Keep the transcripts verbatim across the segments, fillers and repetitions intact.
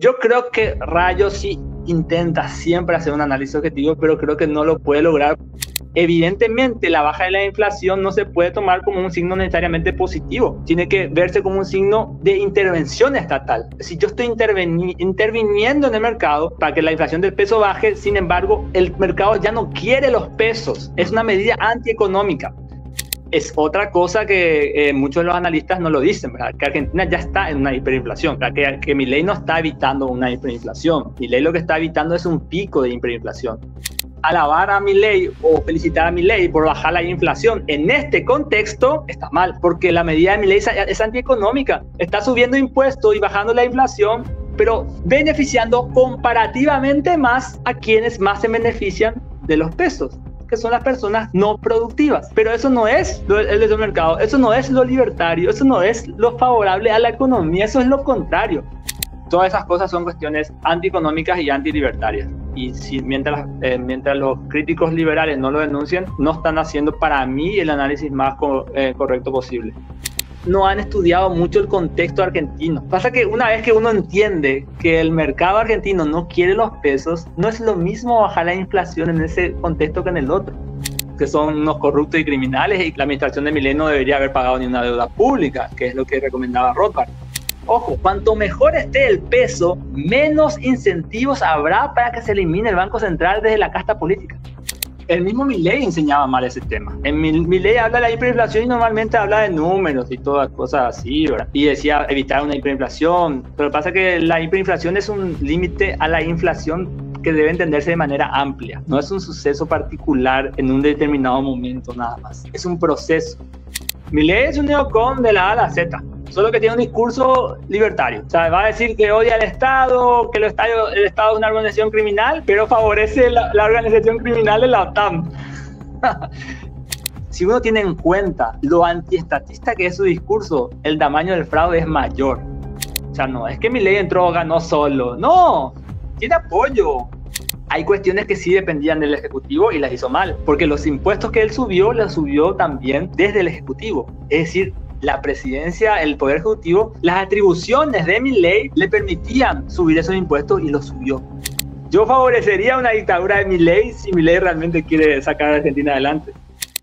Yo creo que Rayo sí intenta siempre hacer un análisis objetivo, pero creo que no lo puede lograr. Evidentemente, la baja de la inflación no se puede tomar como un signo necesariamente positivo. Tiene que verse como un signo de intervención estatal. Si yo estoy interveni- interviniendo en el mercado para que la inflación del peso baje, sin embargo, el mercado ya no quiere los pesos. Es una medida antieconómica. Es otra cosa que eh, muchos de los analistas no lo dicen, ¿verdad? Que Argentina ya está en una hiperinflación, ¿verdad? Que, que Milei no está evitando una hiperinflación. Milei lo que está evitando es un pico de hiperinflación. Alabar a Milei o felicitar a Milei por bajar la inflación en este contexto está mal, porque la medida de Milei es, es antieconómica. Está subiendo impuestos y bajando la inflación, pero beneficiando comparativamente más a quienes más se benefician de los pesos, que son las personas no productivas. Pero eso no es lo, el del mercado, eso no es lo libertario, eso no es lo favorable a la economía, eso es lo contrario. Todas esas cosas son cuestiones antieconómicas y antilibertarias. Y si, mientras, eh, mientras los críticos liberales no lo denuncian, no están haciendo para mí el análisis más co eh, correcto posible. No han estudiado mucho el contexto argentino. Pasa que una vez que uno entiende que el mercado argentino no quiere los pesos, no es lo mismo bajar la inflación en ese contexto que en el otro, que son unos corruptos y criminales, y la administración de Milei no debería haber pagado ni una deuda pública, que es lo que recomendaba Rothbard. Ojo, cuanto mejor esté el peso, menos incentivos habrá para que se elimine el Banco Central desde la casta política. El mismo Milei enseñaba mal ese tema. En Milei habla de la hiperinflación y normalmente habla de números y todas cosas así, ¿verdad? Y decía evitar una hiperinflación. Pero lo que pasa es que la hiperinflación es un límite a la inflación que debe entenderse de manera amplia. No es un suceso particular en un determinado momento nada más. Es un proceso. Milei es un neocon de la A a la Z. Solo que tiene un discurso libertario. O sea, va a decir que odia al Estado, que el Estado, el Estado es una organización criminal, pero favorece la, la organización criminal de la OTAN. Si uno tiene en cuenta lo antiestatista que es su discurso, el tamaño del fraude es mayor. O sea, no es que Milei entró, ganó solo. No, tiene apoyo. Hay cuestiones que sí dependían del Ejecutivo y las hizo mal, porque los impuestos que él subió, los subió también desde el Ejecutivo. Es decir, la presidencia, el Poder Ejecutivo, las atribuciones de Milei le permitían subir esos impuestos y los subió. Yo favorecería una dictadura de Milei si Milei realmente quiere sacar a Argentina adelante.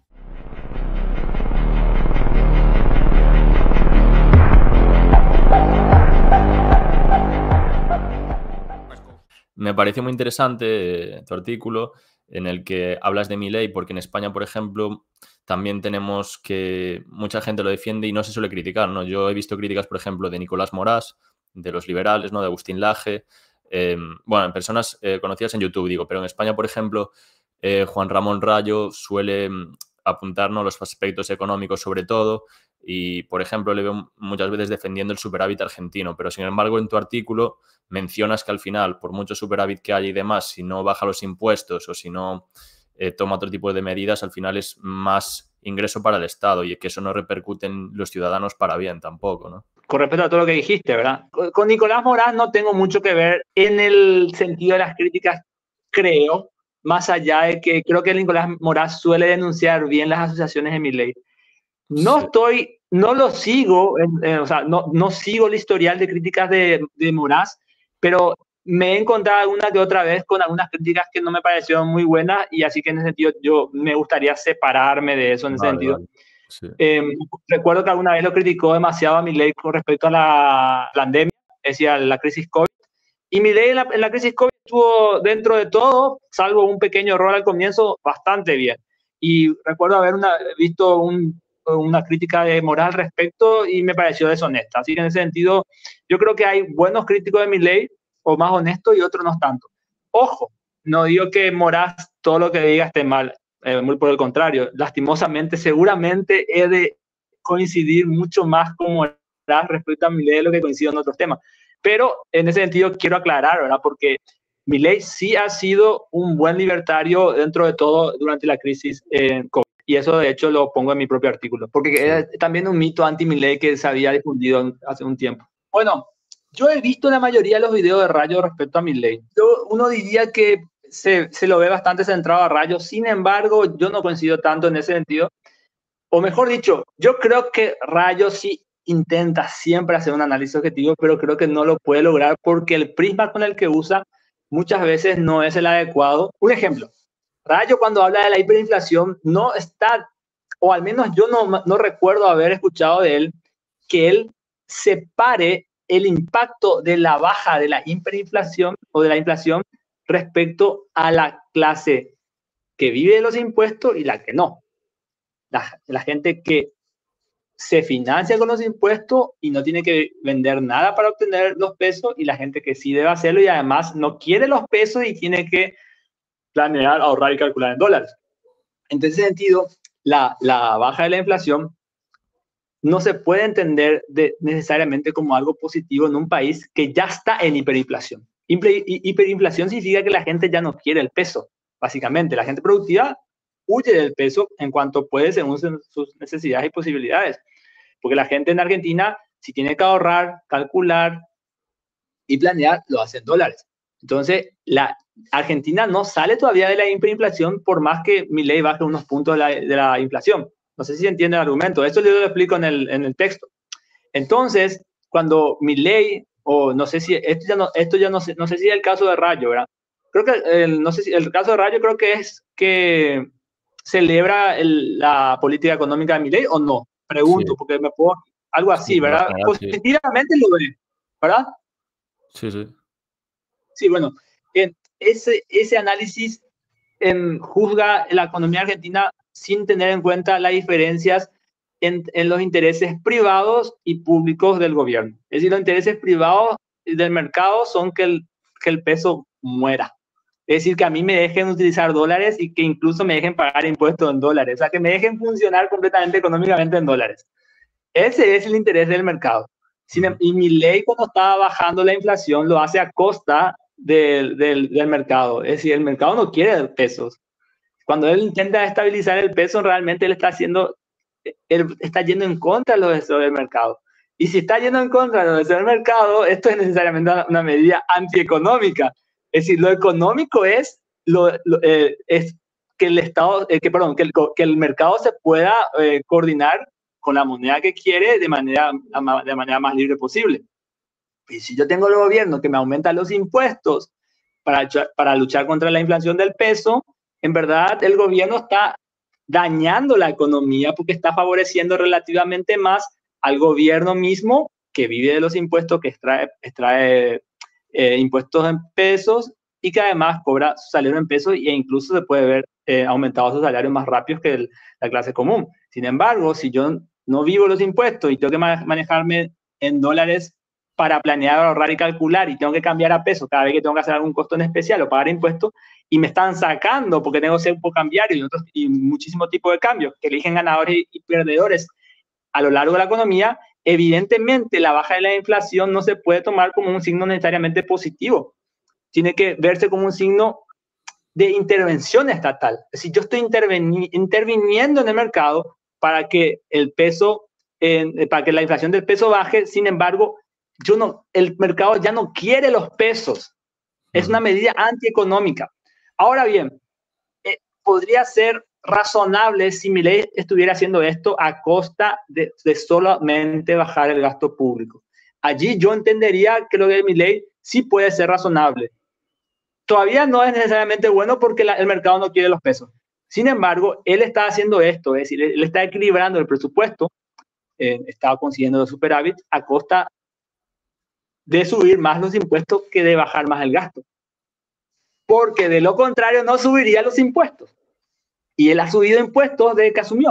Me pareció muy interesante eh, tu artículo en el que hablas de Milei, porque en España, por ejemplo, también tenemos que mucha gente lo defiende y no se suele criticar, ¿no? Yo he visto críticas, por ejemplo, de Nicolás Morás, de los liberales, ¿no? De Agustín Laje, eh, bueno, en personas eh, conocidas en YouTube, digo, pero en España, por ejemplo, eh, Juan Ramón Rayo suele apuntarnos los aspectos económicos sobre todo y, por ejemplo, le veo muchas veces defendiendo el superávit argentino, pero sin embargo en tu artículo mencionas que al final, por mucho superávit que haya y demás, si no baja los impuestos o si no eh, toma otro tipo de medidas, al final es más ingreso para el Estado y que eso no repercute en los ciudadanos para bien tampoco, ¿no? Con respecto a todo lo que dijiste, ¿verdad? Con Nicolás Morás no tengo mucho que ver en el sentido de las críticas, creo, más allá de que creo que Nicolás Morás suele denunciar bien las asociaciones de Milei. No sí. estoy, no lo sigo, eh, o sea, no, no sigo el historial de críticas de, de Morás, pero me he encontrado alguna que otra vez con algunas críticas que no me parecieron muy buenas y así que en ese sentido yo me gustaría separarme de eso en ese vale, sentido. Vale. Sí. Eh, recuerdo que alguna vez lo criticó demasiado a Milei con respecto a la pandemia, es decir, a la crisis COVID. Y Milei en la, en la crisis COVID estuvo dentro de todo, salvo un pequeño error al comienzo, bastante bien. Y recuerdo haber una, visto un, una crítica de Morás al respecto y me pareció deshonesta. Así que en ese sentido, yo creo que hay buenos críticos de Milei, o más honestos, y otros no tanto. Ojo, no digo que Morás todo lo que diga esté mal. Eh, muy por el contrario, lastimosamente, seguramente he de coincidir mucho más con Morás respecto a Milei de lo que coincido en otros temas. Pero en ese sentido quiero aclarar, ¿verdad? Porque Milei sí ha sido un buen libertario dentro de todo durante la crisis eh, COVID. Y eso de hecho lo pongo en mi propio artículo, porque sí. Era también un mito anti-Milei que se había difundido hace un tiempo. Bueno, yo he visto la mayoría de los videos de Rayo respecto a Milei. Yo, uno diría que Se, se lo ve bastante centrado a Rayo, sin embargo, yo no coincido tanto en ese sentido. O mejor dicho, yo creo que Rayo sí intenta siempre hacer un análisis objetivo, pero creo que no lo puede lograr porque el prisma con el que usa muchas veces no es el adecuado. Un ejemplo, Rayo cuando habla de la hiperinflación no está, o al menos yo no, no recuerdo haber escuchado de él, que él separe el impacto de la baja de la hiperinflación o de la inflación respecto a la clase que vive de los impuestos y la que no. La, la gente que se financia con los impuestos y no tiene que vender nada para obtener los pesos, y la gente que sí debe hacerlo y además no quiere los pesos y tiene que planear, ahorrar y calcular en dólares. En ese sentido, la, la baja de la inflación no se puede entender de, necesariamente como algo positivo en un país que ya está en hiperinflación. Hiper, hiperinflación significa que la gente ya no quiere el peso, básicamente. La gente productiva huye del peso en cuanto puede según sus necesidades y posibilidades. Porque la gente en Argentina, si tiene que ahorrar, calcular y planear, lo hace en dólares. Entonces, la Argentina no sale todavía de la hiperinflación por más que Milei baje unos puntos de la, de la inflación. No sé si se entiende el argumento. Esto yo lo explico en el, en el texto. Entonces, cuando Milei, o no sé si, esto ya no, esto ya no sé, no sé si es el caso de Rayo, ¿verdad? Creo que, el, no sé si el caso de Rayo creo que es que celebra el, la política económica de Milei o no. Pregunto, sí. Porque me puedo, algo así, sí, ¿verdad? General, positivamente sí. Lo ve, ¿verdad? Sí, sí. Sí, bueno, en ese, ese análisis en, juzga la economía argentina sin tener en cuenta las diferencias en, en los intereses privados y públicos del gobierno. Es decir, los intereses privados del mercado son que el, que el peso muera. Es decir, que a mí me dejen utilizar dólares y que incluso me dejen pagar impuestos en dólares. O sea, que me dejen funcionar completamente económicamente en dólares. Ese es el interés del mercado. Sin, y Milei, cuando estaba bajando la inflación, lo hace a costa del, del, del mercado. Es decir, el mercado no quiere pesos. Cuando él intenta estabilizar el peso, realmente él está haciendo, él está yendo en contra de los deseos del mercado. Y si está yendo en contra de los deseos del mercado, esto es necesariamente una, una medida antieconómica. Es decir, lo económico es, lo, lo, eh, es que el Estado, eh, que, perdón, que el, que el mercado se pueda eh, coordinar con la moneda que quiere de manera, de manera más libre posible. Y si yo tengo el gobierno que me aumenta los impuestos para, para luchar contra la inflación del peso, en verdad el gobierno está dañando la economía porque está favoreciendo relativamente más al gobierno mismo que vive de los impuestos, que extrae, extrae eh, impuestos en pesos y que además cobra su salario en pesos e incluso se puede ver eh, aumentado su salario más rápido que el, la clase común. Sin embargo, si yo no vivo los impuestos y tengo que manejarme en dólares para planear, ahorrar y calcular y tengo que cambiar a pesos cada vez que tengo que hacer algún costo en especial o pagar impuestos y me están sacando porque tengo cepo cambiario y, otros, y muchísimo tipo de cambios que eligen ganadores y, y perdedores a lo largo de la economía, evidentemente la baja de la inflación no se puede tomar como un signo necesariamente positivo. Tiene que verse como un signo de intervención estatal. Es decir, yo estoy interveni interviniendo en el mercado para que el peso, eh, para que la inflación del peso baje. Sin embargo, yo no, el mercado ya no quiere los pesos. Es una medida antieconómica. Ahora bien, eh, podría ser razonable si Milei estuviera haciendo esto a costa de, de solamente bajar el gasto público. Allí yo entendería que lo de Milei sí puede ser razonable. Todavía no es necesariamente bueno porque la, el mercado no quiere los pesos. Sin embargo, él está haciendo esto, es decir, él está equilibrando el presupuesto, eh, está consiguiendo los superávit a costa de subir más los impuestos que de bajar más el gasto. Porque de lo contrario no subiría los impuestos. Y él ha subido impuestos desde que asumió.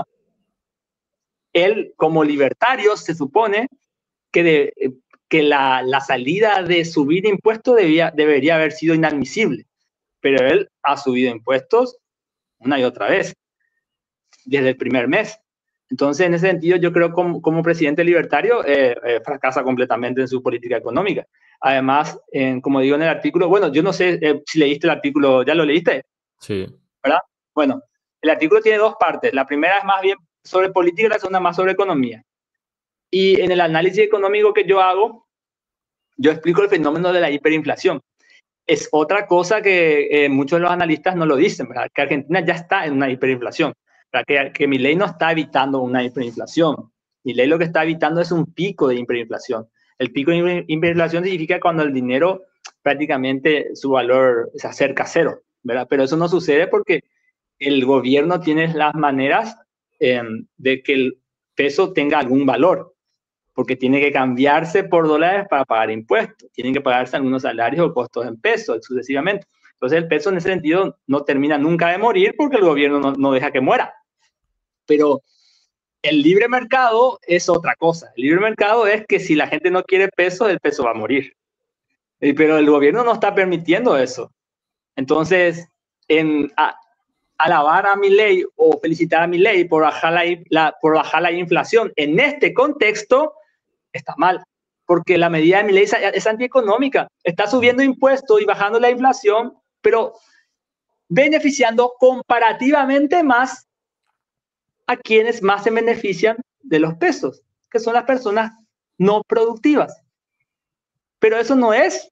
Él, como libertario, se supone que, de, que la, la salida de subir impuestos debía, debería haber sido inadmisible. Pero él ha subido impuestos una y otra vez, desde el primer mes. Entonces, en ese sentido, yo creo que como, como presidente libertario eh, eh, fracasa completamente en su política económica. Además, eh, como digo en el artículo, bueno, yo no sé eh, si leíste el artículo, ¿ya lo leíste? Sí. ¿Verdad? Bueno, el artículo tiene dos partes. La primera es más bien sobre política y la segunda más sobre economía. Y en el análisis económico que yo hago, yo explico el fenómeno de la hiperinflación. Es otra cosa que eh, muchos de los analistas no lo dicen, ¿verdad? Que Argentina ya está en una hiperinflación. Que, que Milei no está evitando una hiperinflación. Milei lo que está evitando es un pico de hiperinflación. El pico de hiperinflación significa cuando el dinero prácticamente su valor se acerca a cero, ¿verdad? Pero eso no sucede porque el gobierno tiene las maneras eh, de que el peso tenga algún valor, porque tiene que cambiarse por dólares para pagar impuestos, tienen que pagarse algunos salarios o costos en pesos sucesivamente. Entonces el peso en ese sentido no termina nunca de morir porque el gobierno no, no deja que muera. Pero el libre mercado es otra cosa. El libre mercado es que si la gente no quiere peso, el peso va a morir. Pero el gobierno no está permitiendo eso. Entonces, en, a, alabar a Milei o felicitar a Milei por bajar la, la, por bajar la inflación en este contexto está mal, porque la medida de Milei es, es antieconómica. Está subiendo impuestos y bajando la inflación, pero beneficiando comparativamente más a quienes más se benefician de los pesos, que son las personas no productivas. Pero eso no es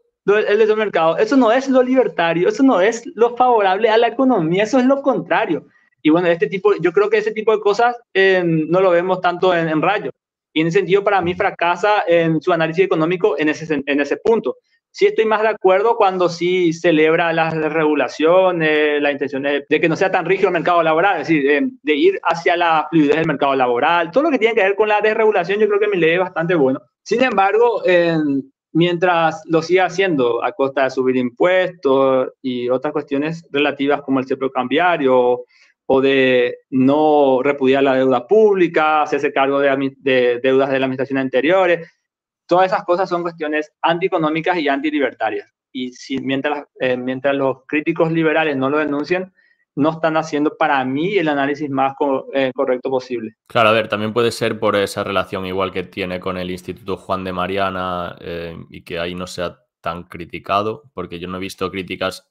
el de mercado, eso no es lo libertario, eso no es lo favorable a la economía, eso es lo contrario. Y bueno, este tipo, yo creo que ese tipo de cosas eh, no lo vemos tanto en, en Rayo. Y en ese sentido, para mí, fracasa en su análisis económico en ese, en ese punto. Sí estoy más de acuerdo cuando sí celebra las regulaciones, la intención de, de que no sea tan rígido el mercado laboral, es decir, de, de ir hacia la fluidez del mercado laboral. Todo lo que tiene que ver con la desregulación, yo creo que Milei es bastante bueno. Sin embargo, eh, mientras lo siga haciendo a costa de subir impuestos y otras cuestiones relativas como el cepo cambiario o de no repudiar la deuda pública, hacerse cargo de, de deudas de la administración anteriores, todas esas cosas son cuestiones antieconómicas y antilibertarias. Y si, mientras, eh, mientras los críticos liberales no lo denuncian, no están haciendo para mí el análisis más co eh, correcto posible. Claro, a ver, también puede ser por esa relación igual que tiene con el Instituto Juan de Mariana eh, y que ahí no sea tan criticado, porque yo no he visto críticas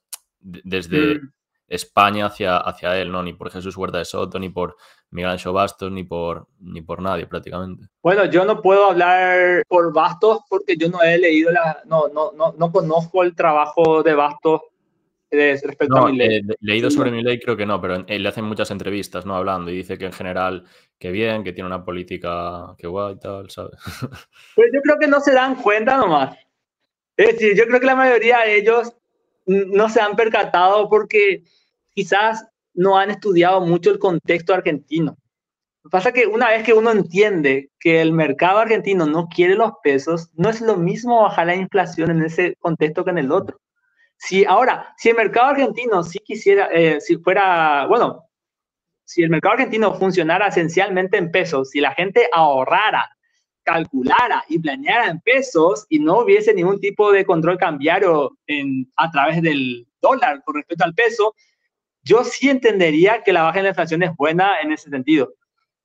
desde mm. España hacia, hacia él, ¿no? Ni por Jesús Huerta de Soto, ni por Miguel Anxo Bastos, ni por, ni por nadie prácticamente. Bueno, yo no puedo hablar por Bastos porque yo no he leído, la, no, no, no, no conozco el trabajo de Bastos respecto no, a Milei. Eh, leído sí, sobre no. Milei creo que no, pero él le hacen muchas entrevistas, ¿no? Hablando y dice que en general que bien, que tiene una política que guay y tal, ¿sabes? Pues yo creo que no se dan cuenta nomás. Es decir, yo creo que la mayoría de ellos no se han percatado porque quizás no han estudiado mucho el contexto argentino. Lo que pasa es que una vez que uno entiende que el mercado argentino no quiere los pesos, no es lo mismo bajar la inflación en ese contexto que en el otro. Si ahora, si el mercado argentino sí quisiera, eh, si fuera, bueno, si el mercado argentino funcionara esencialmente en pesos, si la gente ahorrara, calculara y planeara en pesos y no hubiese ningún tipo de control cambiario en, a través del dólar con respecto al peso, yo sí entendería que la baja de la inflación es buena en ese sentido.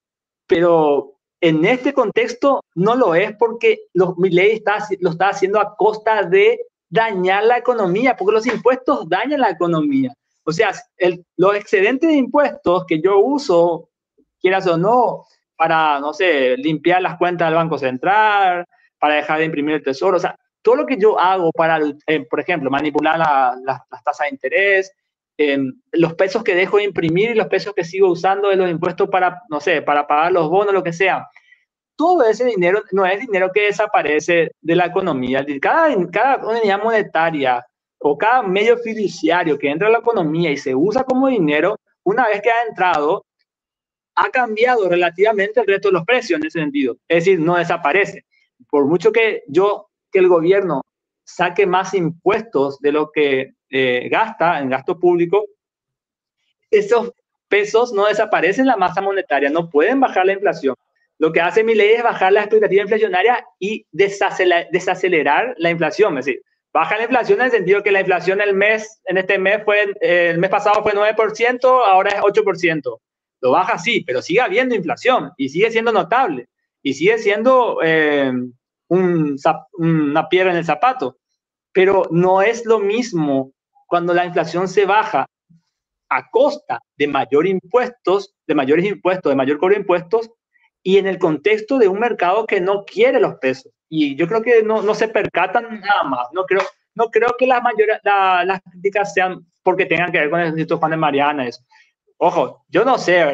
Pero en este contexto no lo es porque los, Milei está, lo está haciendo a costa de dañar la economía, porque los impuestos dañan la economía. O sea, el, los excedentes de impuestos que yo uso, quieras o no, para, no sé, limpiar las cuentas del Banco Central, para dejar de imprimir el tesoro, o sea, todo lo que yo hago para, eh, por ejemplo, manipular la, la, las tasas de interés, eh, los pesos que dejo de imprimir y los pesos que sigo usando de los impuestos para, no sé, para pagar los bonos, lo que sea. Todo ese dinero no es dinero que desaparece de la economía. Cada, cada unidad monetaria o cada medio fiduciario que entra a la economía y se usa como dinero, una vez que ha entrado, ha cambiado relativamente el resto de los precios en ese sentido. Es decir, no desaparece. Por mucho que yo, que el gobierno saque más impuestos de lo que eh, gasta en gasto público, esos pesos no desaparecen en la masa monetaria, no pueden bajar la inflación. Lo que hace Milei es bajar la expectativa inflacionaria y desacelerar, desacelerar la inflación. Es decir, baja la inflación en el sentido que la inflación el mes, en este mes fue, eh, el mes pasado fue nueve por ciento, ahora es ocho por ciento. Lo baja sí, pero sigue habiendo inflación y sigue siendo notable y sigue siendo eh, un, una piedra en el zapato. Pero no es lo mismo cuando la inflación se baja a costa de mayor impuestos, de mayores impuestos, de mayor cobro de impuestos, y en el contexto de un mercado que no quiere los pesos. Y yo creo que no, no se percatan nada más. No creo, no creo que las, mayores, la, las críticas sean porque tengan que ver con el Instituto Juan de Mariana. Eso. Ojo, yo no sé, ¿verdad?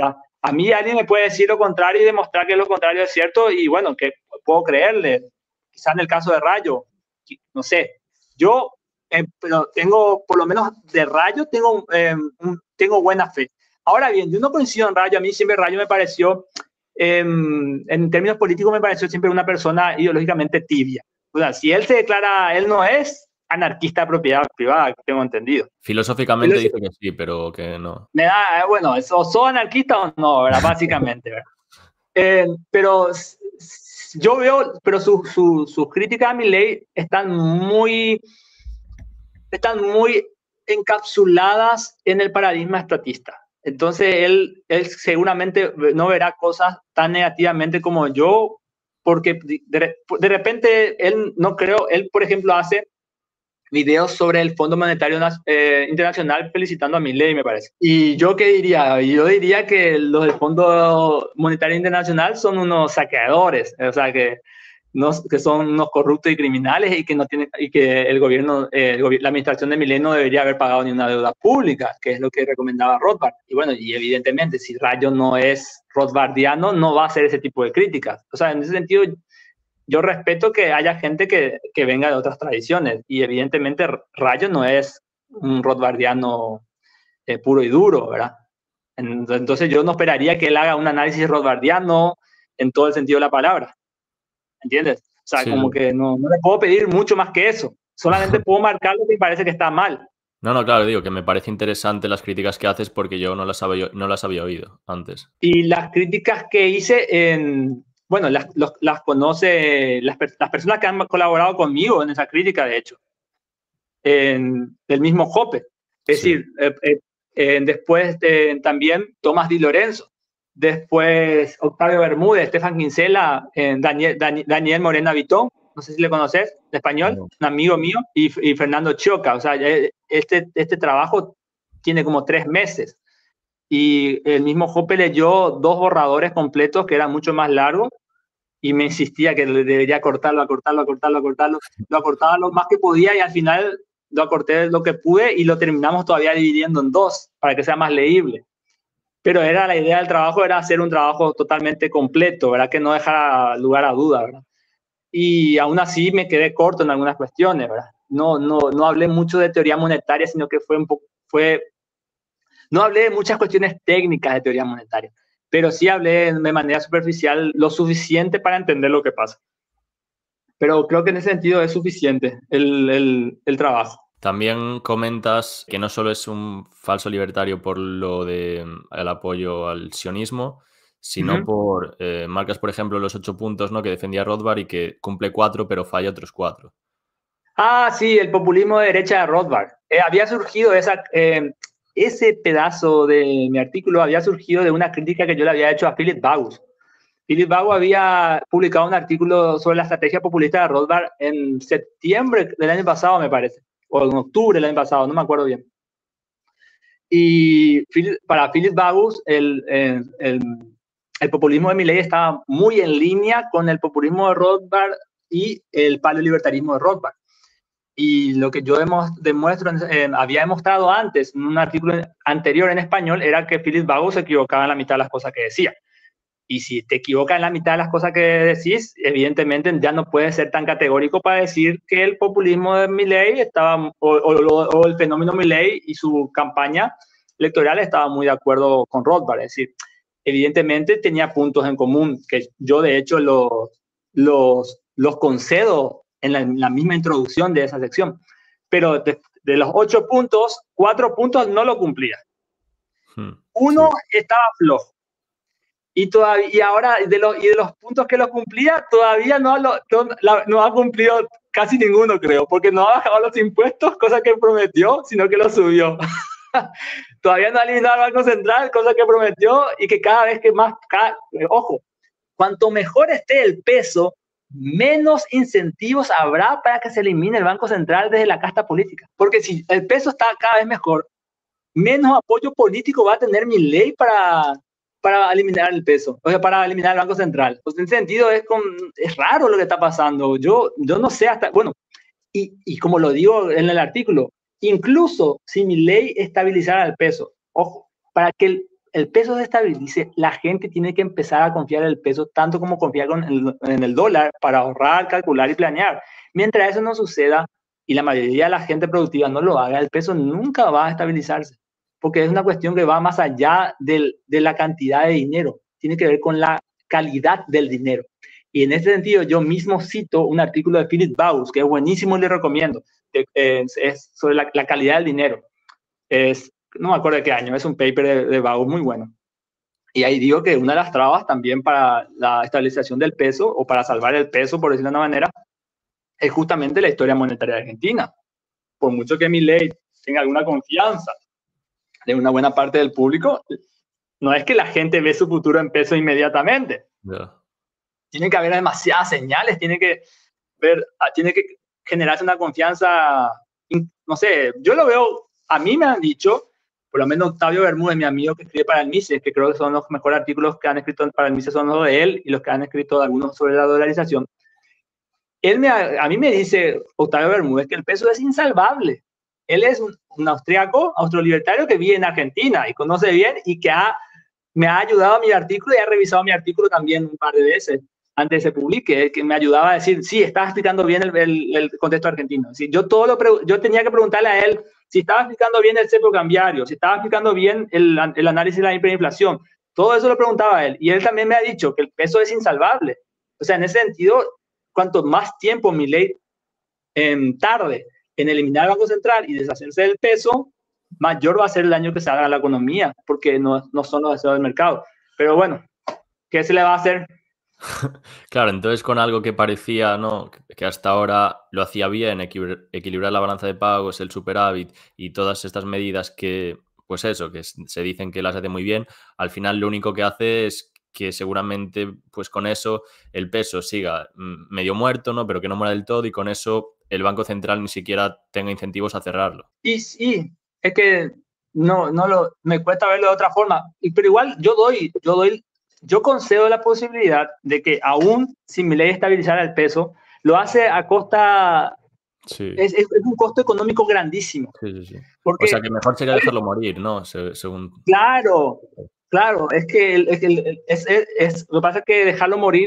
A mí alguien me puede decir lo contrario y demostrar que lo contrario es cierto y bueno, que puedo creerle. Quizá en el caso de Rayo, no sé. Yo eh, pero tengo, por lo menos de Rayo, tengo, eh, un, tengo buena fe. Ahora bien, yo no coincido en Rayo. A mí siempre Rayo me pareció, eh, en términos políticos, me pareció siempre una persona ideológicamente tibia. O sea, si él se declara, él no es anarquista de propiedad privada, tengo entendido. Filosóficamente dice que sí, pero que no. Me da, bueno, ¿o sos anarquista o no? ¿Verdad? Básicamente, ¿verdad? Eh, pero yo veo, pero sus su, su críticas a Milei están muy, están muy encapsuladas en el paradigma estatista. Entonces él, él seguramente no verá cosas tan negativamente como yo, porque de, de repente él no creo, él por ejemplo hace videos sobre el Fondo Monetario eh, Internacional felicitando a Milei, me parece. Y yo qué diría, yo diría que los del Fondo Monetario Internacional son unos saqueadores, o sea que, no, que son unos corruptos y criminales y que no tienen, y que el gobierno, eh, el gobierno, la administración de Milei no debería haber pagado ni una deuda pública, que es lo que recomendaba Rothbard. Y bueno, y evidentemente si Rayo no es rothbardiano, no va a hacer ese tipo de críticas. O sea, en ese sentido, yo respeto que haya gente que, que venga de otras tradiciones y evidentemente Rayo no es un rothbardiano eh, puro y duro, ¿verdad? Entonces yo no esperaría que él haga un análisis rothbardiano en todo el sentido de la palabra, ¿entiendes? O sea, sí, como que no, no le puedo pedir mucho más que eso, solamente puedo marcar lo que me parece que está mal. No, no, claro, digo que me parece interesante las críticas que haces porque yo no las había, no las había oído antes. Y las críticas que hice en... Bueno, las, los, las conoce las, las personas que han colaborado conmigo en esa crítica, de hecho, en, del mismo Jope. Es sí. decir, eh, eh, después de, también Tomás Di Lorenzo, después Octavio Bermúdez, Estefan Kinsella, eh, Daniel, Daniel, Daniel Morena Vitón, no sé si le conoces, de español, no. Un amigo mío, y, y Fernando Chioca. O sea, este, este trabajo tiene como tres meses. Y el mismo Jope leyó dos borradores completos que eran mucho más largos y me insistía que debería cortarlo, acortarlo, acortarlo, acortarlo. Lo acortaba lo más que podía y al final lo acorté lo que pude y lo terminamos todavía dividiendo en dos para que sea más leíble. Pero era la idea del trabajo, era hacer un trabajo totalmente completo, ¿verdad? Que no dejara lugar a duda, ¿verdad? Y aún así me quedé corto en algunas cuestiones, ¿verdad? No, no, no hablé mucho de teoría monetaria, sino que fue un poco, fue... No hablé de muchas cuestiones técnicas de teoría monetaria, pero sí hablé de manera superficial lo suficiente para entender lo que pasa. Pero creo que en ese sentido es suficiente el, el, el trabajo. También comentas que no solo es un falso libertario por lo del apoyo al sionismo, sino uh-huh. por, eh, marcas por ejemplo los ocho puntos, ¿no?, que defendía Rothbard y que cumple cuatro pero falla otros cuatro. Ah, sí, el populismo de derecha de Rothbard. Eh, había surgido esa... Eh, ese pedazo de mi artículo había surgido de una crítica que yo le había hecho a Philip Bagus. Philip Bagus había publicado un artículo sobre la estrategia populista de Rothbard en septiembre del año pasado, me parece, o en octubre del año pasado, no me acuerdo bien. Y para Philip Bagus, el, el, el, el populismo de Milei estaba muy en línea con el populismo de Rothbard y el paleolibertarismo de Rothbard. Y lo que yo demuestro, eh, había demostrado antes, en un artículo anterior en español, era que Philip Bagus se equivocaba en la mitad de las cosas que decía. Y si te equivocas en la mitad de las cosas que decís, evidentemente ya no puedes ser tan categórico para decir que el populismo de Milei estaba, o, o, o el fenómeno Milei y su campaña electoral estaba muy de acuerdo con Rothbard. Es decir, evidentemente tenía puntos en común, que yo de hecho los, los, los concedo en la, en la misma introducción de esa sección. Pero de, de los ocho puntos, cuatro puntos no lo cumplía. Hmm, Uno sí. estaba flojo. Y, todavía, y ahora, de los, y de los puntos que lo cumplía, todavía no, lo, no, la, no ha cumplido casi ninguno, creo, porque no ha bajado los impuestos, cosa que prometió, sino que los subió. Todavía no ha eliminado el Banco Central, cosa que prometió, y que cada vez que más, cada, ojo, cuanto mejor esté el peso, menos incentivos habrá para que se elimine el Banco Central desde la casta política. Porque si el peso está cada vez mejor, menos apoyo político va a tener Milei para, para eliminar el peso, o sea, para eliminar el Banco Central. Pues en ese sentido es, con, es raro lo que está pasando. Yo, yo no sé hasta, bueno, y, y como lo digo en el artículo, incluso si Milei estabilizara el peso, ojo, para que el, el peso se estabilice, la gente tiene que empezar a confiar en el peso tanto como confiar con el, en el dólar para ahorrar, calcular y planear. Mientras eso no suceda y la mayoría de la gente productiva no lo haga, el peso nunca va a estabilizarse, porque es una cuestión que va más allá del, de la cantidad de dinero, tiene que ver con la calidad del dinero. Y en ese sentido, yo mismo cito un artículo de Philip Bauss, que es buenísimo y le recomiendo, es, es sobre la, la calidad del dinero. Es, no me acuerdo de qué año, es un paper de, de Bauss muy bueno. Y ahí digo que una de las trabas también para la estabilización del peso, o para salvar el peso, por decirlo de una manera, es justamente la historia monetaria de Argentina. Por mucho que Milei tenga alguna confianza de una buena parte del público, no es que la gente ve su futuro en peso inmediatamente. Yeah. Tiene que haber demasiadas señales, tiene que ver, tiene que generarse una confianza, no sé, yo lo veo, a mí me han dicho, por lo menos Octavio Bermúdez, mi amigo que escribe para el Mises, que creo que son los mejores artículos que han escrito para el Mises son los de él y los que han escrito algunos sobre la dolarización. Él me, a mí me dice, Octavio Bermúdez, que el peso es insalvable. Él es un, un austriaco, austrolibertario que vive en Argentina y conoce bien y que ha, me ha ayudado a mi artículo y ha revisado mi artículo también un par de veces antes de que se publique, que me ayudaba a decir, sí, estás explicando bien el, el, el contexto argentino. Sí, yo, todo lo yo tenía que preguntarle a él si estaba explicando bien el cepo cambiario, si estaba explicando bien el, el análisis de la hiperinflación. Todo eso lo preguntaba a él. Y él también me ha dicho que el peso es insalvable. O sea, en ese sentido, cuanto más tiempo Milei eh, tarde en eliminar el Banco Central y deshacerse del peso, mayor va a ser el daño que se haga a la economía, porque no, no son los deseos del mercado. Pero bueno, ¿qué se le va a hacer? Claro, entonces con algo que parecía, ¿no?, que hasta ahora lo hacía bien, equilibrar la balanza de pagos, el superávit y todas estas medidas que, pues eso, que se dicen que las hace muy bien, al final lo único que hace es que seguramente, pues con eso, el peso siga medio muerto, ¿no?, pero que no muera del todo, y con eso el Banco Central ni siquiera tenga incentivos a cerrarlo. Y sí, es que no, no lo, me cuesta verlo de otra forma, pero igual yo doy, yo doy Yo concedo la posibilidad de que aún si Milei estabilizara el peso, lo hace a costa... Sí. Es, es, es un costo económico grandísimo. Sí, sí, sí. Porque, o sea, que mejor sería dejarlo morir, ¿no? Se, según... Claro, claro. Es que, el, el, el, es, es, es, lo que pasa es que dejarlo morir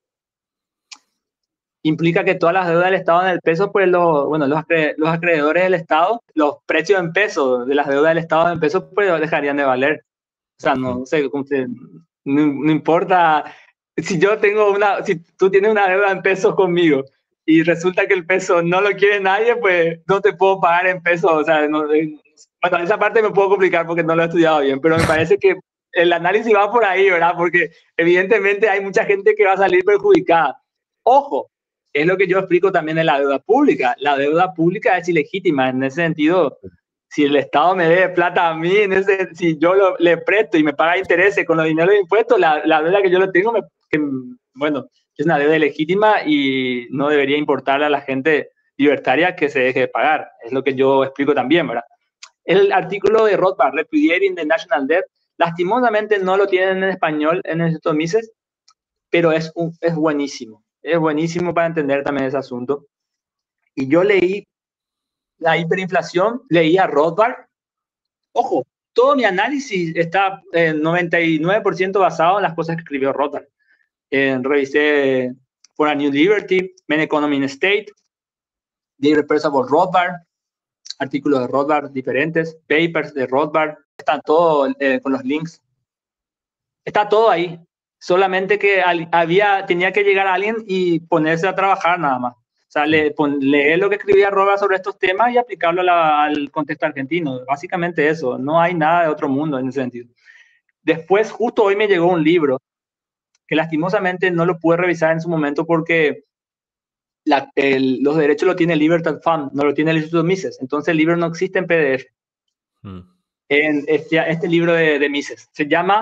implica que todas las deudas del Estado en el peso, pues los, bueno, los, acre, los acreedores del Estado, los precios en pesos de las deudas del Estado en pesos, pues dejarían de valer. O sea, no, no sé cómo se... No, no importa si yo tengo una, si tú tienes una deuda en pesos conmigo y resulta que el peso no lo quiere nadie, pues no te puedo pagar en pesos. O sea, no, bueno, esa parte me puedo complicar porque no lo he estudiado bien, pero me parece que el análisis va por ahí, ¿verdad? Porque evidentemente hay mucha gente que va a salir perjudicada. Ojo, es lo que yo explico también en la deuda pública. La deuda pública es ilegítima en ese sentido. Si el Estado me debe plata a mí, en ese, si yo lo, le presto y me paga intereses con los dineros de impuestos, la, la deuda que yo lo tengo, me, que, bueno, es una deuda legítima y no debería importarle a la gente libertaria que se deje de pagar. Es lo que yo explico también, ¿verdad? El artículo de Rothbard, Repudiating the National Debt, lastimosamente no lo tienen en español en estos Mises, pero es, un, es buenísimo. Es buenísimo para entender también ese asunto. Y yo leí la hiperinflación, leí a Rothbard. Ojo, todo mi análisis está en noventa y nueve por ciento basado en las cosas que escribió Rothbard. Eh, revisé For a New Liberty, Main Economy in State, The Irreversible Rothbard, artículos de Rothbard diferentes, papers de Rothbard, está todo eh, con los links. Está todo ahí. Solamente que había, tenía que llegar a alguien y ponerse a trabajar nada más. O sea, le, pon, leer lo que escribía Rothbard sobre estos temas y aplicarlo a la, al contexto argentino. Básicamente eso. No hay nada de otro mundo en ese sentido. Después, justo hoy me llegó un libro que lastimosamente no lo pude revisar en su momento porque la, el, los derechos lo tiene el Libertad Fund, no lo tiene el Instituto Mises. Entonces el libro no existe en P D F. Hmm. En este, este libro de, de Mises. Se llama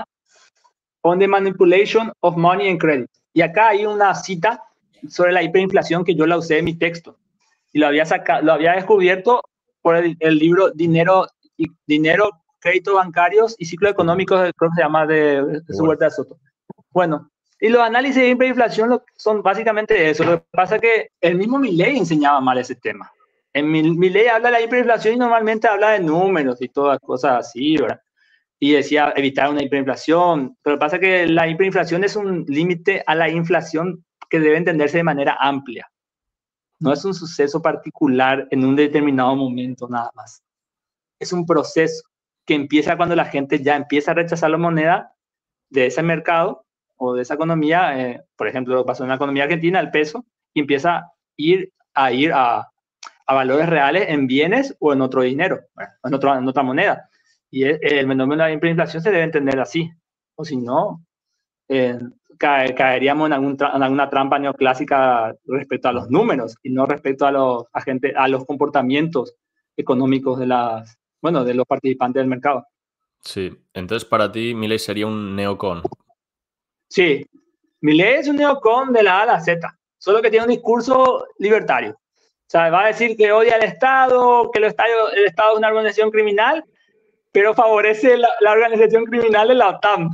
On the Manipulation of Money and Credit. Y acá hay una cita sobre la hiperinflación que yo la usé en mi texto. Y lo había, sacado, lo había descubierto por el, el libro Dinero, Dinero, Créditos Bancarios y Ciclo Económico, creo que se llama, de, de su Huerta de Soto. Bueno, y los análisis de hiperinflación son básicamente eso. Lo que pasa es que el mismo Milei enseñaba mal ese tema. En Milei habla de la hiperinflación y normalmente habla de números y todas cosas así, ¿verdad? y decía evitar una hiperinflación, pero pasa que la hiperinflación es un límite a la inflación que debe entenderse de manera amplia. No es un suceso particular en un determinado momento nada más. Es un proceso que empieza cuando la gente ya empieza a rechazar la moneda de ese mercado o de esa economía, eh, por ejemplo, pasó en la economía argentina, el peso, y empieza a ir a, ir a, a valores reales en bienes o en otro dinero, bueno, en, otro, en otra moneda. Y el, el fenómeno de la hiperinflación se debe entender así, o si no, eh, cae, caeríamos en, algún tra en alguna trampa neoclásica respecto a los números y no respecto a los, agentes, a los comportamientos económicos de, las, bueno, de los participantes del mercado. Sí, entonces para ti Milei sería un neocon. Sí, Milei es un neocon de la A a la Z, solo que tiene un discurso libertario. O sea, va a decir que odia al Estado, que el Estado, el Estado es una organización criminal, pero favorece la, la organización criminal de la OTAN.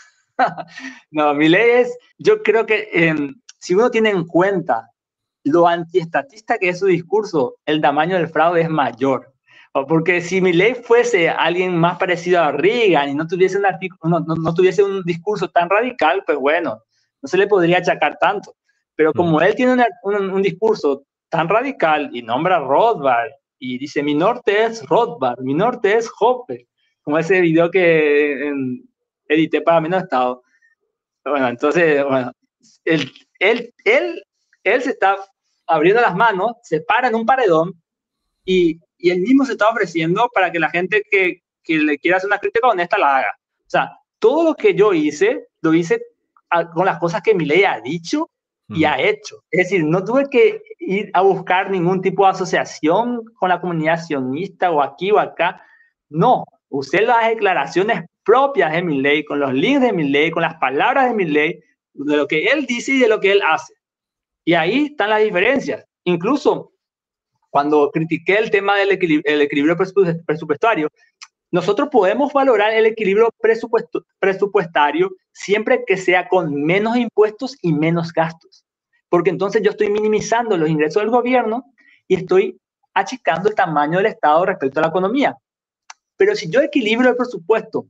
No, Milei es, yo creo que eh, si uno tiene en cuenta lo antiestatista que es su discurso, el tamaño del fraude es mayor. Porque si Milei fuese alguien más parecido a Reagan y no tuviese, un artículo, no, no, no tuviese un discurso tan radical, pues bueno, no se le podría achacar tanto. Pero como mm. él tiene una, un, un discurso tan radical y nombra a Rothbard y dice, mi norte es Rothbard, mi norte es Hoppe, como ese video que en, edité para Menos Estado. Bueno, entonces, bueno, él, él, él, él se está abriendo las manos, se para en un paredón y, y él mismo se está ofreciendo para que la gente que, que le quiera hacer una crítica honesta la haga. O sea, todo lo que yo hice, lo hice a, con las cosas que Milei ha dicho y uh-huh. ha hecho. Es decir, no tuve que ir a buscar ningún tipo de asociación con la comunidad sionista o aquí o acá. No, usé las declaraciones propias de Milei, con los links de Milei, con las palabras de Milei, de lo que él dice y de lo que él hace. Y ahí están las diferencias. Incluso cuando critiqué el tema del equilibrio, el equilibrio presupuestario, nosotros podemos valorar el equilibrio presupuesto, presupuestario siempre que sea con menos impuestos y menos gastos. Porque entonces yo estoy minimizando los ingresos del gobierno y estoy achicando el tamaño del Estado respecto a la economía. Pero si yo equilibro el presupuesto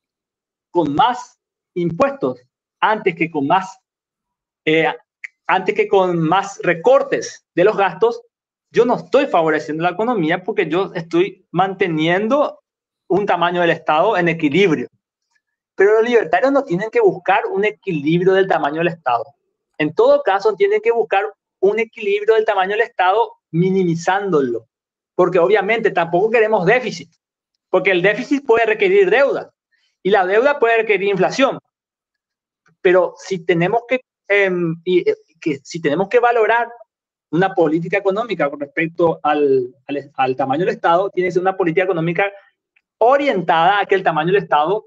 con más impuestos antes que con más, eh, antes que con más recortes de los gastos, yo no estoy favoreciendo la economía porque yo estoy manteniendo un tamaño del Estado en equilibrio. Pero los libertarios no tienen que buscar un equilibrio del tamaño del Estado. En todo caso, tienen que buscar un equilibrio del tamaño del Estado minimizándolo. Porque obviamente tampoco queremos déficit. Porque el déficit puede requerir deuda. Y la deuda puede requerir inflación. Pero si tenemos que, eh, que, si tenemos que valorar una política económica con respecto al, al, al tamaño del Estado, tiene que ser una política económica orientada a que el tamaño del Estado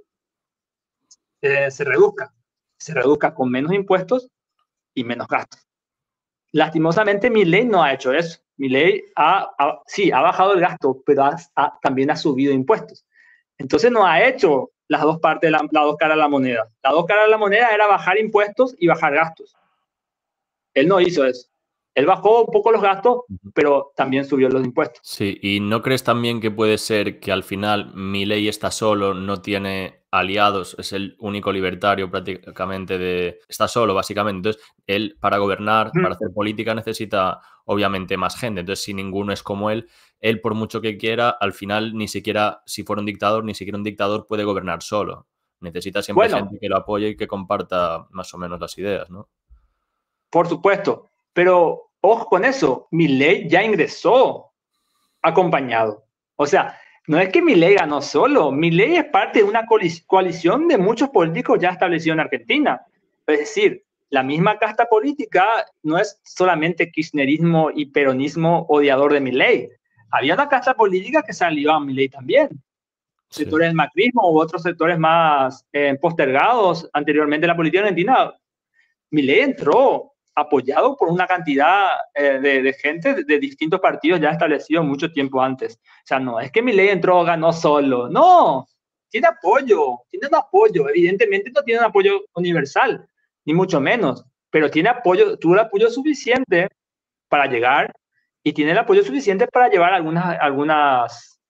eh, se reduzca. Se reduzca con menos impuestos y menos gastos. Lastimosamente, Milei no ha hecho eso. Milei ha, ha, sí, ha bajado el gasto, pero ha, ha, también ha subido impuestos. Entonces no ha hecho las dos partes, la, las dos caras de la moneda. Las dos caras de la moneda era bajar impuestos y bajar gastos. Él no hizo eso. Él bajó un poco los gastos, pero también subió los impuestos. Sí, ¿y no crees también que puede ser que al final Milei está solo, no tiene aliados, es el único libertario prácticamente de... Está solo, básicamente. Entonces, él para gobernar, mm. para hacer política, necesita obviamente más gente. Entonces, si ninguno es como él, él por mucho que quiera, al final ni siquiera, si fuera un dictador, ni siquiera un dictador puede gobernar solo. Necesita siempre bueno, gente que lo apoye y que comparta más o menos las ideas, ¿no? Por supuesto, pero... Ojo con eso, Milei ya ingresó acompañado. O sea, no es que Milei ganó solo, Milei es parte de una coalición de muchos políticos ya establecidos en Argentina. Es decir, la misma casta política no es solamente kirchnerismo y peronismo odiador de Milei. Había una casta política que salió a Milei también. Sí. Sectores del macrismo u otros sectores más eh, postergados anteriormente en la política argentina. Milei entró apoyado por una cantidad eh, de, de gente de, de distintos partidos ya establecidos mucho tiempo antes. O sea, no es que Milei entró, ganó solo. No, tiene apoyo, tiene un apoyo. Evidentemente no tiene un apoyo universal, ni mucho menos, pero tiene apoyo, tuvo el apoyo suficiente para llegar y tiene el apoyo suficiente para llevar algunas, algunas,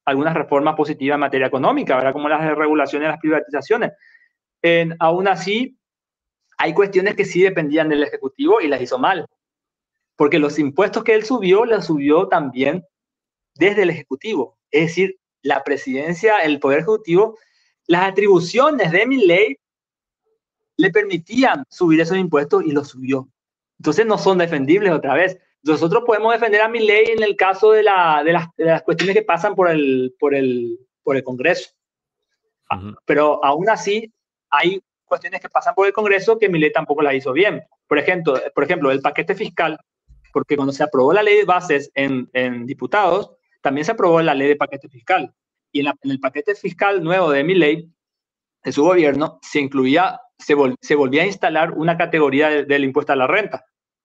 algunas reformas positivas en materia económica, ¿verdad? Como las regulaciones de las privatizaciones. En, aún así, hay cuestiones que sí dependían del Ejecutivo y las hizo mal, porque los impuestos que él subió, los subió también desde el Ejecutivo. Es decir, la presidencia, el Poder Ejecutivo, las atribuciones de Milei le permitían subir esos impuestos y los subió. Entonces no son defendibles otra vez. Nosotros podemos defender a Milei en el caso de, la, de, las, de las cuestiones que pasan por el, por el, por el Congreso. Uh-huh. Pero aún así hay cuestiones que pasan por el Congreso que Milei tampoco las hizo bien. Por ejemplo, por ejemplo, el paquete fiscal, porque cuando se aprobó la ley de bases en, en diputados, también se aprobó la ley de paquete fiscal. Y en, la, en el paquete fiscal nuevo de Milei, de su gobierno, se incluía, se, vol, se volvía a instalar una categoría de, del impuesto a la renta.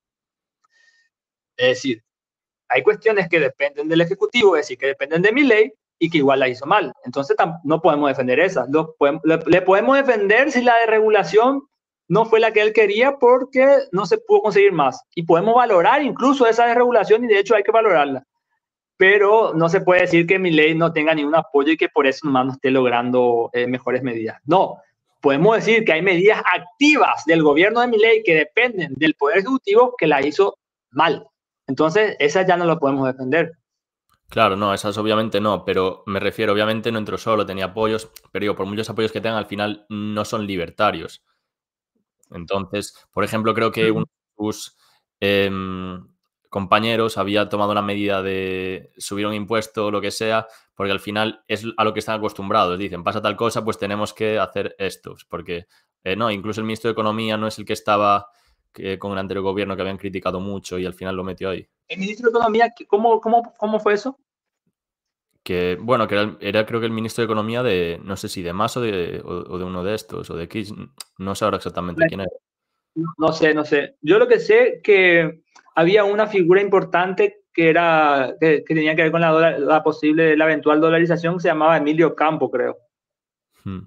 Es decir, hay cuestiones que dependen del Ejecutivo, es decir, que dependen de Milei y que igual la hizo mal. Entonces no podemos defender esas. Lo, le, le podemos defender si la desregulación no fue la que él quería porque no se pudo conseguir más. Y podemos valorar incluso esa desregulación y de hecho hay que valorarla. Pero no se puede decir que Milei no tenga ningún apoyo y que por eso nomás no esté logrando eh, mejores medidas. No, podemos decir que hay medidas activas del gobierno de Milei que dependen del Poder Ejecutivo que la hizo mal. Entonces, esas ya no lo podemos defender. Claro, no, esas obviamente no, pero me refiero, obviamente no entró solo, tenía apoyos, pero digo, por muchos apoyos que tengan, al final no son libertarios. Entonces, por ejemplo, creo que uno de sus eh, compañeros había tomado una medida de subir un impuesto o lo que sea, porque al final es a lo que están acostumbrados. Dicen, pasa tal cosa, pues tenemos que hacer esto. Porque, eh, no, incluso el ministro de Economía no es el que estaba que, con el anterior gobierno que habían criticado mucho y al final lo metió ahí. ¿El ministro de Economía, cómo, cómo, cómo fue eso? Que, bueno, que era, era creo que el ministro de Economía de, no sé si de Mas o de, o, o de uno de estos, o de Kiss, no sé ahora exactamente quién era. No, no sé, no sé. Yo lo que sé que había una figura importante que era que, que tenía que ver con la, dolar, la posible, la eventual dolarización, se llamaba Emilio Campo, creo. Hmm.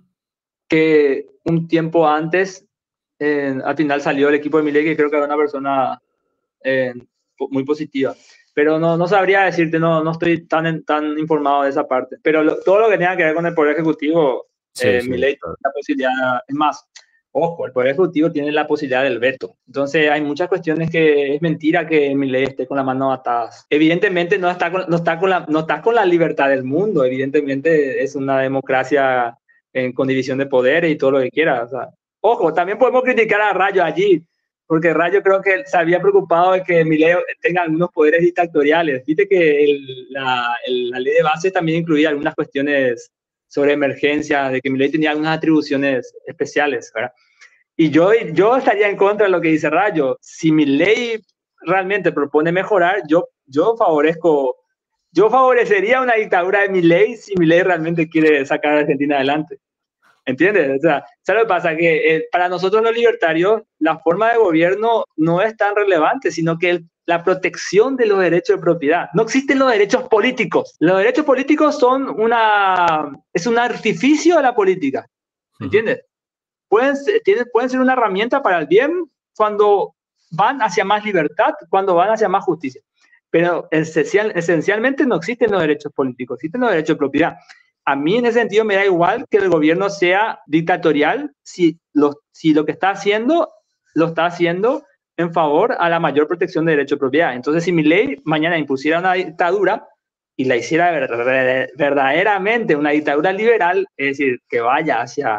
Que un tiempo antes, eh, al final salió el equipo de Milei, que creo que era una persona eh, muy positiva. Pero no, no sabría decirte, no, no estoy tan, tan informado de esa parte. Pero lo, todo lo que tenga que ver con el Poder Ejecutivo, sí, eh, sí, Milei tiene la posibilidad, es más, ojo, el Poder Ejecutivo tiene la posibilidad del veto. Entonces hay muchas cuestiones que es mentira que Milei esté con las manos atadas. Evidentemente no está con, no está con, la, no está con la libertad del mundo, evidentemente es una democracia en, con división de poderes y todo lo que quiera. O sea, ojo, también podemos criticar a Rayo allí, porque Rayo creo que se había preocupado de que Milei tenga algunos poderes dictatoriales. Viste que el, la, el, la ley de base también incluía algunas cuestiones sobre emergencia, de que Milei tenía algunas atribuciones especiales, ¿verdad? Y yo, yo estaría en contra de lo que dice Rayo. Si Milei realmente propone mejorar, yo, yo favorezco, yo favorecería una dictadura de Milei si Milei realmente quiere sacar a Argentina adelante. ¿Entiendes? O sea, ¿sabes lo que pasa? Que eh, para nosotros los libertarios, la forma de gobierno no es tan relevante, sino que el, la protección de los derechos de propiedad. No existen los derechos políticos. Los derechos políticos son una, es un artificio de la política. ¿Entiendes? Uh-huh. Pueden, tienen, pueden ser una herramienta para el bien cuando van hacia más libertad, cuando van hacia más justicia. Pero esencial, esencialmente no existen los derechos políticos, existen los derechos de propiedad. A mí en ese sentido me da igual que el gobierno sea dictatorial si lo, si lo que está haciendo lo está haciendo en favor a la mayor protección de derecho de propiedad. Entonces, si Milei mañana impusiera una dictadura y la hiciera verdaderamente una dictadura liberal, es decir, que vaya hacia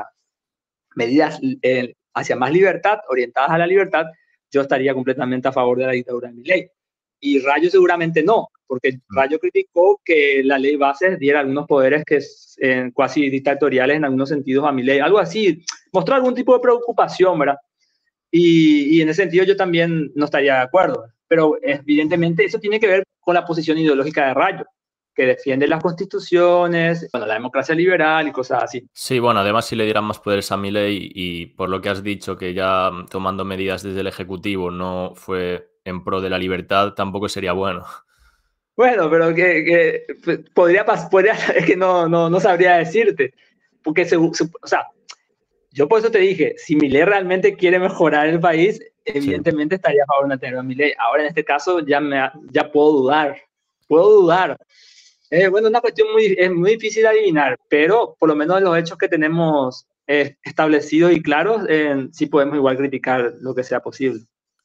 medidas eh, hacia más libertad, orientadas a la libertad, yo estaría completamente a favor de la dictadura de Milei. Y Rayo seguramente no, porque Rayo criticó que la ley base diera algunos poderes que eh, cuasi dictatoriales en algunos sentidos a Milei, algo así, mostró algún tipo de preocupación, ¿verdad? Y, y en ese sentido yo también no estaría de acuerdo, pero evidentemente eso tiene que ver con la posición ideológica de Rayo, que defiende las constituciones, bueno, la democracia liberal y cosas así. Sí, bueno, además si le dieran más poderes a Milei y por lo que has dicho que ya tomando medidas desde el Ejecutivo no fue en pro de la libertad, tampoco sería bueno. Bueno, pero que, que podría pasar, podría, es que no, no, no sabría decirte, porque se, se, o sea, yo por eso te dije, si Milei realmente quiere mejorar el país, evidentemente sí. Estaría a favor de tener a Milei. Ahora en este caso ya, me, ya puedo dudar, puedo dudar. Eh, bueno, una cuestión muy, es muy difícil de adivinar, pero por lo menos los hechos que tenemos eh, establecidos y claros, eh, sí podemos igual criticar lo que sea posible.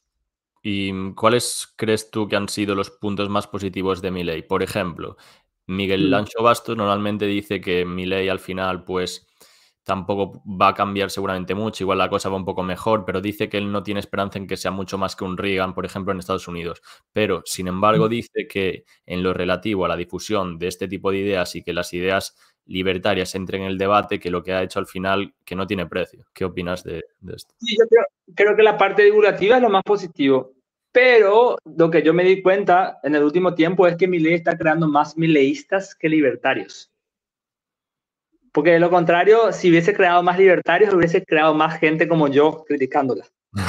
¿Y cuáles crees tú que han sido los puntos más positivos de Milei? Por ejemplo, Miguel Mm. Ancho Bastos normalmente dice que Milei al final, pues tampoco va a cambiar seguramente mucho, igual la cosa va un poco mejor, pero dice que él no tiene esperanza en que sea mucho más que un Reagan, por ejemplo, en Estados Unidos. Pero, sin embargo, dice que en lo relativo a la difusión de este tipo de ideas y que las ideas libertarias entren en el debate, que lo que ha hecho al final, que no tiene precio. ¿Qué opinas de, de esto? Sí, yo creo, creo que la parte divulgativa es lo más positivo, pero lo que yo me di cuenta en el último tiempo es que Milei está creando más mileístas que libertarios. Porque de lo contrario, si hubiese creado más libertarios, hubiese creado más gente como yo criticándola.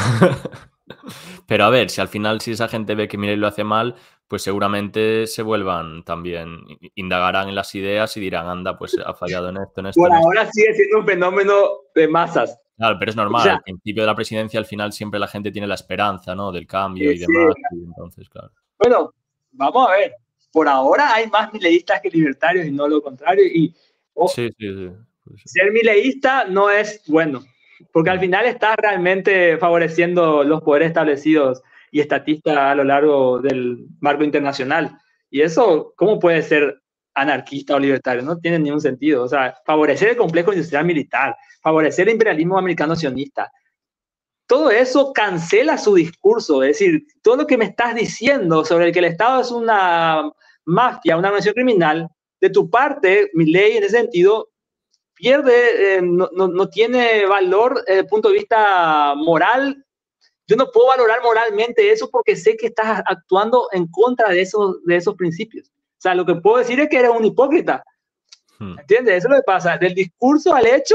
Pero a ver, si al final si esa gente ve que Milei lo hace mal, pues seguramente se vuelvan también, indagarán en las ideas y dirán, anda, pues ha fallado en esto, en esto, Por en esto. ahora sigue siendo un fenómeno de masas. Claro, pero es O normal, sea, al principio de la presidencia al final siempre la gente tiene la esperanza, ¿no? Del cambio y sí, demás, y entonces, claro. bueno, vamos a ver. Por ahora hay más mileístas que libertarios y no lo contrario. Y oh, Sí, sí, sí. Pues sí. ser mileísta no es bueno, porque al Mm. final está realmente favoreciendo los poderes establecidos y estatistas a lo largo del marco internacional. Y eso, ¿cómo puede ser anarquista o libertario? No tiene ningún sentido. O sea, favorecer el complejo industrial militar, favorecer el imperialismo americano sionista, todo eso cancela su discurso. Es decir, todo lo que me estás diciendo sobre el que el Estado es una mafia, una organización criminal, de tu parte, mi ley en ese sentido pierde, eh, no, no, no, tiene valor desde el punto de vista moral. Yo no puedo valorar moralmente eso porque sé que estás actuando en contra de esos, de esos principios. O sea, lo que puedo decir es que eres un hipócrita. Mm. ¿Entiendes? Eso es lo que pasa. Del discurso al hecho,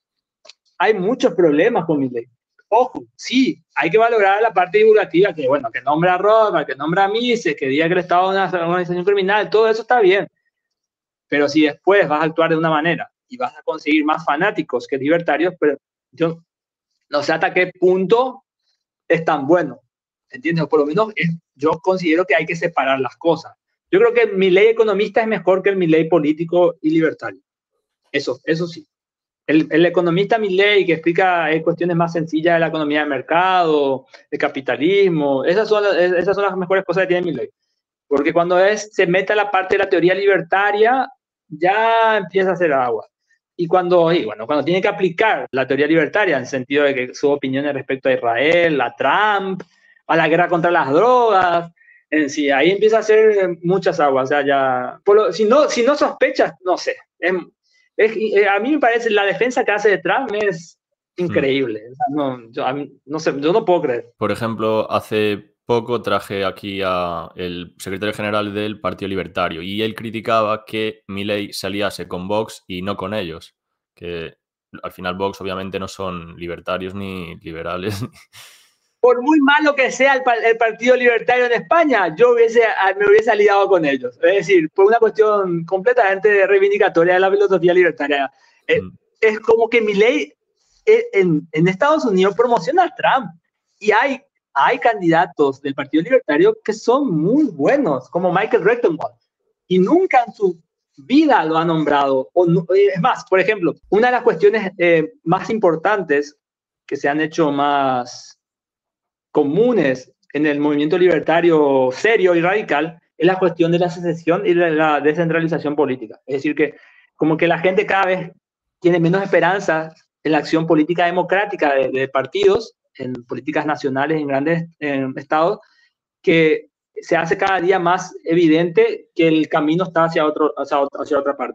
hay muchos problemas con mi ley. Ojo, sí, hay que valorar la parte divulgativa, que bueno, que nombra a Rothbard, que nombra a Mises, que diga que el Estado es una organización criminal, todo eso está bien. Pero si después vas a actuar de una manera y vas a conseguir más fanáticos que libertarios, pero yo no sé hasta qué punto es tan bueno, ¿entiendes? O por lo menos es, yo considero que hay que separar las cosas. Yo creo que mi ley economista es mejor que mi ley político y libertario. Eso, eso sí. El, el economista Milley, que explica eh, cuestiones más sencillas de la economía de mercado, de capitalismo, esas son, esas son las mejores cosas que tiene Milley. Porque cuando es, se mete a la parte de la teoría libertaria, ya empieza a hacer agua. Y cuando, y bueno, cuando tiene que aplicar la teoría libertaria, en el sentido de que sus opiniones respecto a Israel, a Trump, a la guerra contra las drogas, en sí, ahí empieza a hacer muchas aguas. O sea, ya, por lo, si, no, si no sospechas, no sé. Es, es, eh, a mí me parece la defensa que hace de Trump es Mm. increíble. O sea, no, yo, a mí, no sé, yo no puedo creer. Por ejemplo, hace poco traje aquí a el secretario general del Partido Libertario y él criticaba que Milei se aliase con Vox y no con ellos, que al final Vox obviamente no son libertarios ni liberales. Por muy malo que sea el, el Partido Libertario en España, yo hubiese, me hubiese aliado con ellos. Es decir, por una cuestión completamente reivindicatoria de la filosofía libertaria. Eh, Mm. es como que Milei en, en Estados Unidos promociona a Trump y hay, hay candidatos del Partido Libertario que son muy buenos, como Michael Rectenwald, y nunca en su vida lo ha nombrado. O no, es más, por ejemplo, una de las cuestiones eh, más importantes que se han hecho más comunes en el movimiento libertario serio y radical es la cuestión de la secesión y de la descentralización política. Es decir, que como que la gente cada vez tiene menos esperanza en la acción política democrática de, de partidos, en políticas nacionales, en grandes en estados, que se hace cada día más evidente que el camino está hacia, otro, hacia, hacia otra parte.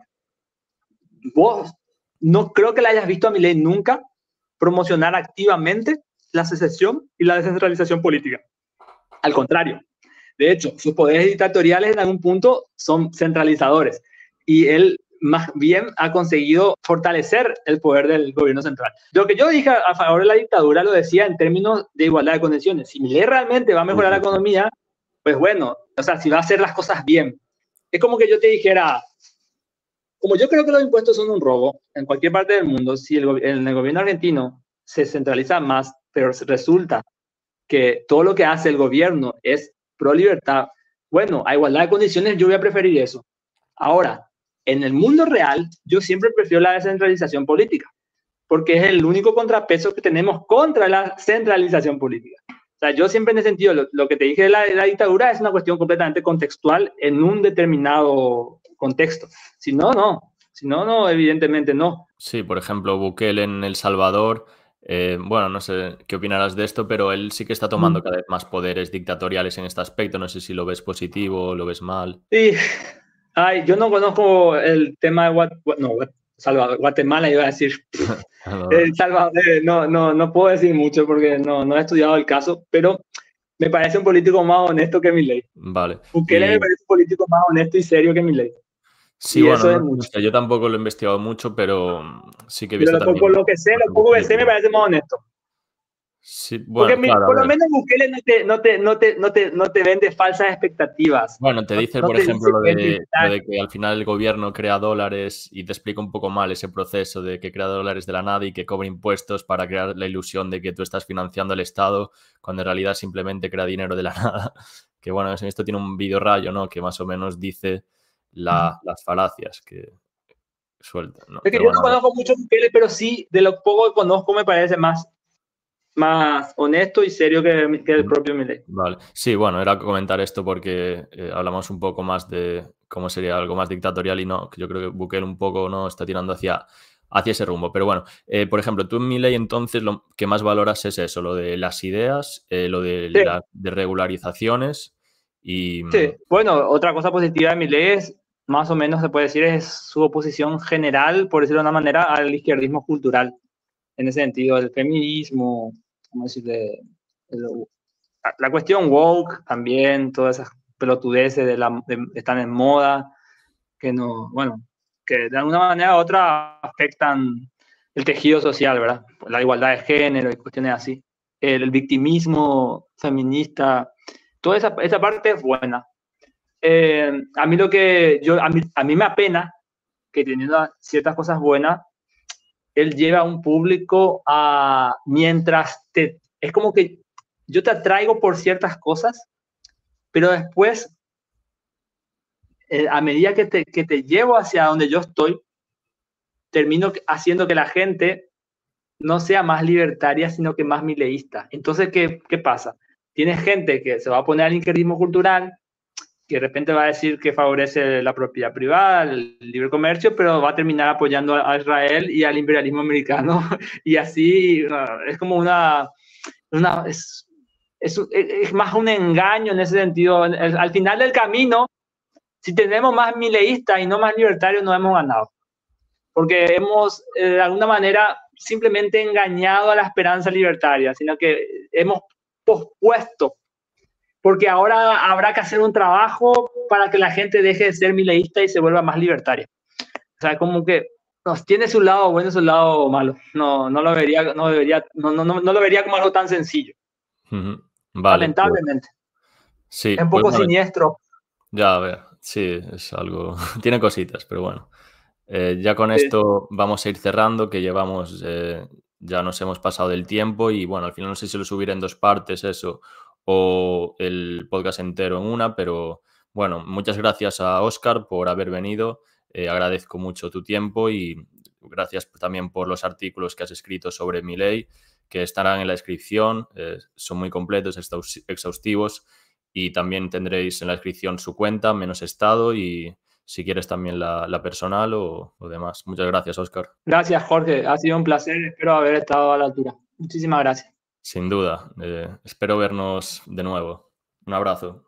Vos no creo que la hayas visto a Milei nunca promocionar activamente la secesión y la descentralización política. Al contrario, de hecho, sus poderes dictatoriales en algún punto son centralizadores y él más bien ha conseguido fortalecer el poder del gobierno central. Lo que yo dije a favor de la dictadura lo decía en términos de igualdad de condiciones. Si Milei realmente va a mejorar la economía, pues bueno, o sea, si va a hacer las cosas bien. Es como que yo te dijera, como yo creo que los impuestos son un robo en cualquier parte del mundo, si el, en el gobierno argentino se centraliza más, pero resulta que todo lo que hace el gobierno es pro libertad, bueno, a igualdad de condiciones yo voy a preferir eso. Ahora, en el mundo real, yo siempre prefiero la descentralización política, porque es el único contrapeso que tenemos contra la centralización política. O sea, yo siempre en ese sentido, lo, lo que te dije de la, de la dictadura es una cuestión completamente contextual en un determinado contexto. Si no, no. Si no, no, evidentemente no. Sí, por ejemplo, Bukele en El Salvador, eh, bueno, no sé qué opinarás de esto, pero él sí que está tomando cada vez más poderes dictatoriales en este aspecto. No sé si lo ves positivo o lo ves mal. Sí, ay, yo no conozco el tema de Guat, no, Salvador, Guatemala, iba a decir. El Salvador, eh, no, no, no puedo decir mucho porque no, no he estudiado el caso, pero me parece un político más honesto que Milei. Vale. Bukele Y... me parece un político más honesto y serio que Milei. Sí, Y bueno, eso es no, no mucho. sé, yo tampoco lo he investigado mucho, pero sí que he Pero visto lo, también. por lo que sé, lo poco que sé me parece más honesto. Sí, Porque bueno, mi, claro, a por lo ver. menos Bukele no te, no, te, no, te, no, te, no te vende falsas expectativas. Bueno, te No, dice, no por te ejemplo, dice lo que es de, lo de libertario. que al final el gobierno crea dólares y te explica un poco mal ese proceso de que crea dólares de la nada y que cobra impuestos para crear la ilusión de que tú estás financiando al Estado, cuando en realidad simplemente crea dinero de la nada. Que bueno, esto tiene un vídeo rayo, ¿no? Que más o menos dice la, las falacias que suelta, ¿no? Es que Pero yo no bueno, a ver. conozco mucho Bukele, pero sí, de lo poco que conozco, me parece más, más honesto y serio que, que el propio Milei. Vale. Sí, bueno, era comentar esto porque eh, hablamos un poco más de cómo sería algo más dictatorial y no, que yo creo que Bukele un poco no está tirando hacia, hacia ese rumbo. Pero bueno, eh, por ejemplo, tú en Milei entonces lo que más valoras es eso, lo de las ideas, eh, lo de Sí, las de regularizaciones y... sí. Bueno, otra cosa positiva de Milei es, más o menos se puede decir, es su oposición general, por decirlo de una manera, al izquierdismo cultural. En ese sentido, el feminismo, ¿cómo decirle? El, la cuestión woke también, todas esas pelotudeces de la, de, están en moda, que no, bueno, que de alguna manera u otra afectan el tejido social, ¿verdad? La igualdad de género y cuestiones así. El, el victimismo feminista, toda esa, esa parte es buena. Eh, a mí lo que yo, a mí, a mí me apena que teniendo ciertas cosas buenas, él lleva a un público a, mientras te, es como que yo te atraigo por ciertas cosas, pero después, eh, a medida que te, que te llevo hacia donde yo estoy, termino haciendo que la gente no sea más libertaria, sino que más mileísta. Entonces, ¿qué, qué pasa? Tienes gente que se va a poner al izquierdismo cultural, que de repente va a decir que favorece la propiedad privada, el libre comercio, pero va a terminar apoyando a Israel y al imperialismo americano. Y así uh, es como una... una es, es, es, más un engaño en ese sentido. Al final del camino, si tenemos más mileístas y no más libertarios, no hemos ganado. Porque hemos, eh, de alguna manera, simplemente engañado a la esperanza libertaria, sino que hemos pospuesto, porque ahora habrá que hacer un trabajo para que la gente deje de ser mileísta y se vuelva más libertaria. O sea, como que nos tiene su lado bueno y su lado malo. No, no lo vería, no debería, no, no, no, no lo vería como algo tan sencillo. Uh-huh. Vale. Lamentablemente. Sí, Es un pues poco bueno, siniestro. ya a ver, sí, es algo... Tiene cositas, pero bueno. Eh, ya con Sí. esto vamos a ir cerrando, que llevamos, eh, ya nos hemos pasado del tiempo y bueno, al final no sé si lo subiré en dos partes eso o el podcast entero en una, pero bueno, muchas gracias a Óscar por haber venido, eh, agradezco mucho tu tiempo y gracias también por los artículos que has escrito sobre Milei, que estarán en la descripción, eh, son muy completos, exhaustivos y también tendréis en la descripción su cuenta, Menos Estado y... si quieres también la, la personal o, o demás. Muchas gracias, Óscar. Gracias, Jorge. Ha sido un placer. Espero haber estado a la altura. Muchísimas gracias. Sin duda. Eh, espero vernos de nuevo. Un abrazo.